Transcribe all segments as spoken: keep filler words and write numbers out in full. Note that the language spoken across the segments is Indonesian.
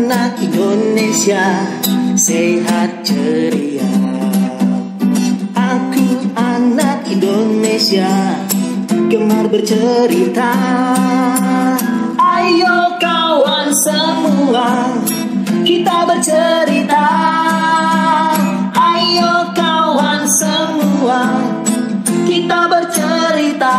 anak Indonesia sehat ceria. Aku anak Indonesia gemar bercerita. Ayo kawan semua kita bercerita. Ayo kawan semua kita bercerita.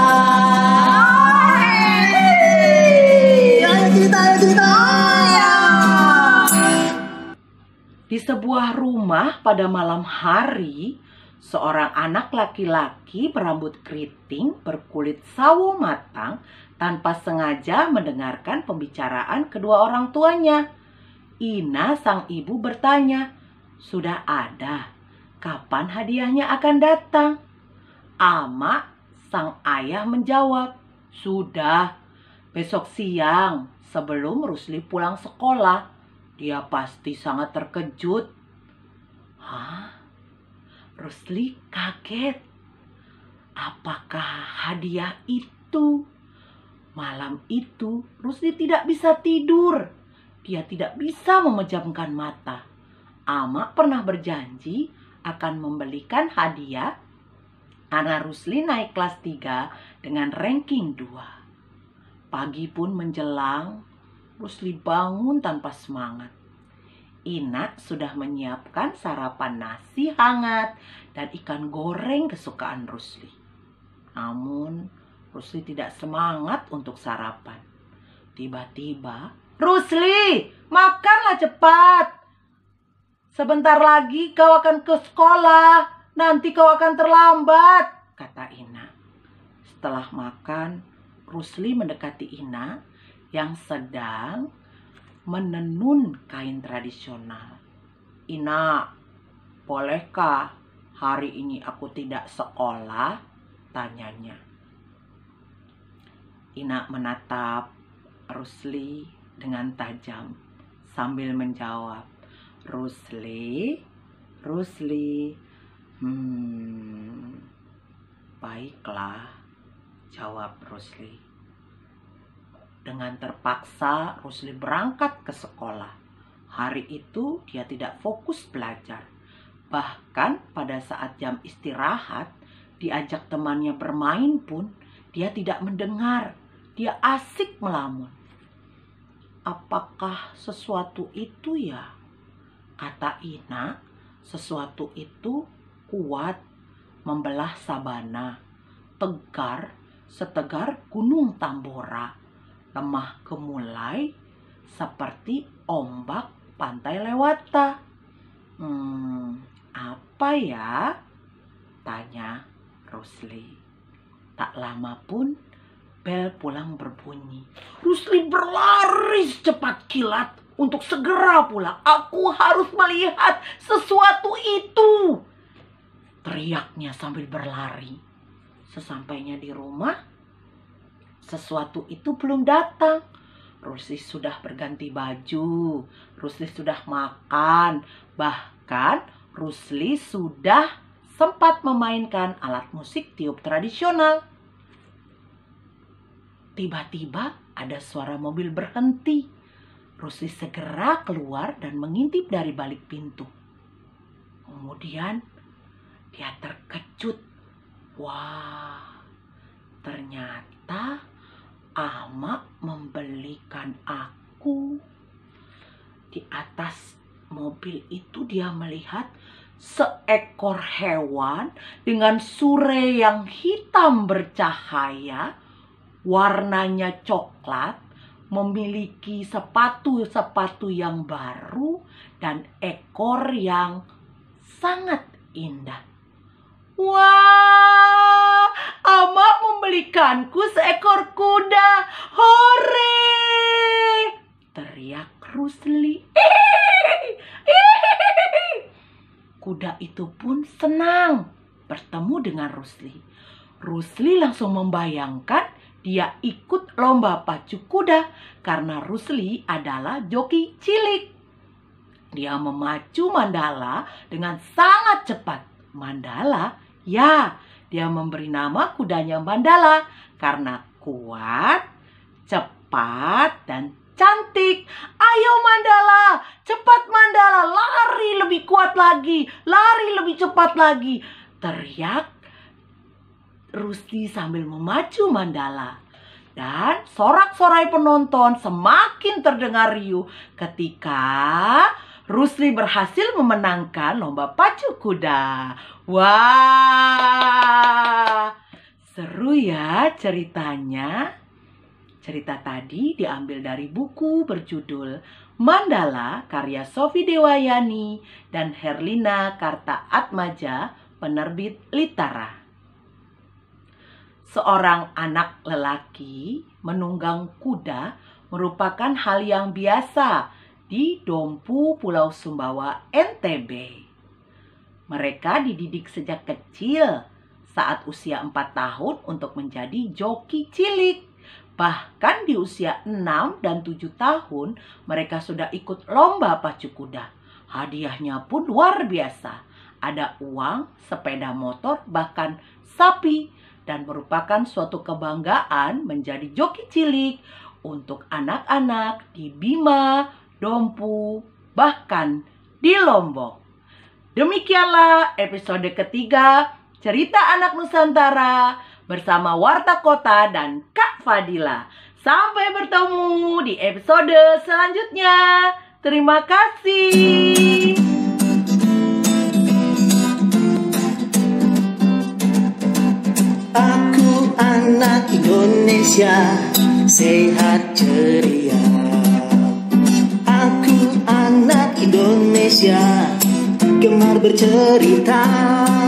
Di sebuah rumah pada malam hari, seorang anak laki-laki berambut keriting berkulit sawo matang tanpa sengaja mendengarkan pembicaraan kedua orang tuanya. Ina sang ibu bertanya, "Sudah ada? Kapan hadiahnya akan datang?" Ama sang ayah menjawab, "Sudah, besok siang sebelum Rusli pulang sekolah." Dia pasti sangat terkejut. Hah? Rusli kaget. Apakah hadiah itu? Malam itu Rusli tidak bisa tidur. Dia tidak bisa memejamkan mata. Ama pernah berjanji akan membelikan hadiah karena Rusli naik kelas tiga dengan ranking dua. Pagi pun menjelang, Rusli bangun tanpa semangat. Ina sudah menyiapkan sarapan nasi hangat dan ikan goreng kesukaan Rusli. Namun, Rusli tidak semangat untuk sarapan. Tiba-tiba, "Rusli, makanlah cepat. Sebentar lagi kau akan ke sekolah. Nanti kau akan terlambat," kata Ina. Setelah makan, Rusli mendekati Ina yang sedang menenun kain tradisional. "Ina, bolehkah hari ini aku tidak sekolah?" tanyanya. Ina menatap Rusli dengan tajam sambil menjawab, "Rusli, Rusli, hmm, baiklah," jawab Rusli. Dengan terpaksa, Rusli berangkat ke sekolah. Hari itu dia tidak fokus belajar. Bahkan pada saat jam istirahat, diajak temannya bermain pun, dia tidak mendengar. Dia asik melamun. "Apakah sesuatu itu ya?" kata Ina. Sesuatu itu kuat, membelah sabana, tegar, setegar gunung Tambora, lemah gemulai seperti ombak pantai Lewata. Hmm, apa ya? Tanya Rusli. Tak lama pun bel pulang berbunyi. Rusli berlari secepat kilat untuk segera pulang. "Aku harus melihat sesuatu itu!" teriaknya sambil berlari. Sesampainya di rumah, sesuatu itu belum datang. Rusli sudah berganti baju, Rusli sudah makan, bahkan Rusli sudah sempat memainkan alat musik tiup tradisional. Tiba-tiba ada suara mobil berhenti. Rusli segera keluar dan mengintip dari balik pintu. Kemudian dia terkejut. Wah, ternyata Ama membelikan aku. Di atas mobil itu dia melihat seekor hewan dengan sure yang hitam bercahaya, warnanya coklat, memiliki sepatu-sepatu yang baru dan ekor yang sangat indah. "Wah, Ama membelikanku seekor kuda. Hore!" teriak Rusli. Kuda itu pun senang bertemu dengan Rusli. Rusli langsung membayangkan dia ikut lomba pacu kuda karena Rusli adalah joki cilik. Dia memacu Mandala dengan sangat cepat. Mandala, ya, dia memberi nama kudanya Mandala karena kuat, cepat, dan cantik. Ayo Mandala, cepat Mandala, lari lebih kuat lagi, lari lebih cepat lagi, teriak Rusli sambil memacu Mandala. Dan sorak-sorai penonton semakin terdengar riuh ketika Rusli berhasil memenangkan lomba pacu kuda. Wah, seru ya ceritanya. Cerita tadi diambil dari buku berjudul Mandala karya Sofi Dewayani dan Herlina Kartaatmaja, penerbit Litara. Seorang anak lelaki menunggang kuda merupakan hal yang biasa di Dompu, Pulau Sumbawa, N T B. Mereka dididik sejak kecil saat usia empat tahun untuk menjadi joki cilik. Bahkan di usia enam dan tujuh tahun mereka sudah ikut lomba pacu kuda. Hadiahnya pun luar biasa. Ada uang, sepeda motor, bahkan sapi. Dan merupakan suatu kebanggaan menjadi joki cilik untuk anak-anak di Bima, Dompu, bahkan di Lombok. Demikianlah episode ketiga Cerita Anak Nusantara bersama Warta Kota dan Kak Fadila. Sampai bertemu di episode selanjutnya. Terima kasih. Aku anak Indonesia, sehat ceria. Aku anak Indonesia, gemar bercerita.